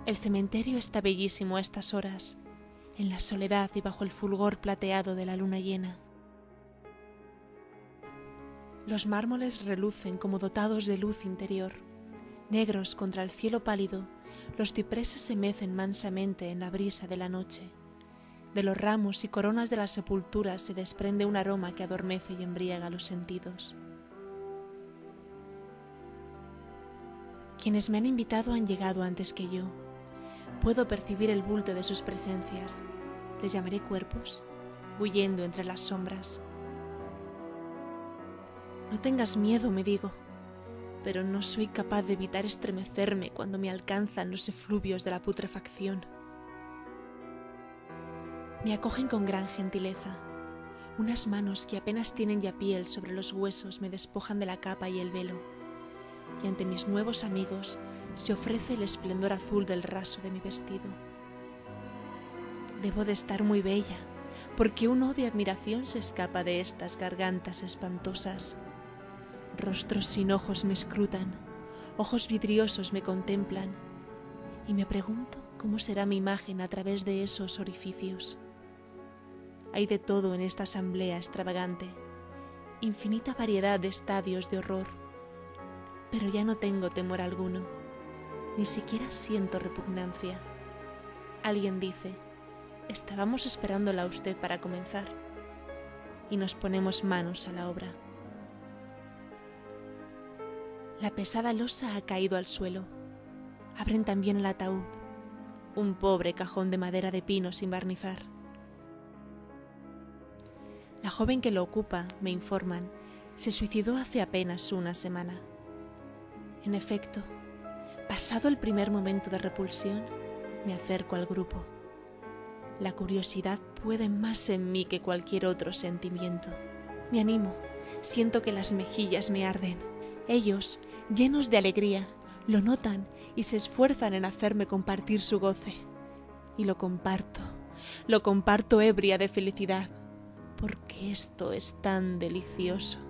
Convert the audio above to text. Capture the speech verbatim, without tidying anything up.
El cementerio está bellísimo a estas horas, en la soledad y bajo el fulgor plateado de la luna llena. Los mármoles relucen como dotados de luz interior. Negros contra el cielo pálido, los cipreses se mecen mansamente en la brisa de la noche. De los ramos y coronas de las sepulturas se desprende un aroma que adormece y embriaga los sentidos. Quienes me han invitado han llegado antes que yo. Puedo percibir el bulto de sus presencias. Les llamaré cuerpos, bullendo entre las sombras. No tengas miedo, me digo, pero no soy capaz de evitar estremecerme cuando me alcanzan los efluvios de la putrefacción. Me acogen con gran gentileza. Unas manos que apenas tienen ya piel sobre los huesos me despojan de la capa y el velo, y ante mis nuevos amigos se ofrece el esplendor azul del raso de mi vestido. Debo de estar muy bella, porque un odio de admiración se escapa de estas gargantas espantosas. Rostros sin ojos me escrutan, ojos vidriosos me contemplan, y me pregunto cómo será mi imagen a través de esos orificios. Hay de todo en esta asamblea extravagante, infinita variedad de estadios de horror, pero ya no tengo temor alguno, ni siquiera siento repugnancia. Alguien dice: estábamos esperándola a usted para comenzar, y nos ponemos manos a la obra. La pesada losa ha caído al suelo. Abren también el ataúd, un pobre cajón de madera de pino sin barnizar. La joven que lo ocupa, me informan, se suicidó hace apenas una semana. En efecto, pasado el primer momento de repulsión, me acerco al grupo. La curiosidad puede más en mí que cualquier otro sentimiento. Me animo, siento que las mejillas me arden. Ellos, llenos de alegría, lo notan y se esfuerzan en hacerme compartir su goce. Y lo comparto, lo comparto ebria de felicidad, porque esto es tan delicioso.